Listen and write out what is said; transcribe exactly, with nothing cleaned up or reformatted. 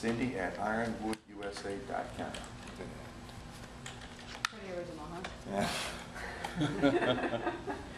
Cindy at ironwood u s a dot com. Pretty original, huh? Yeah.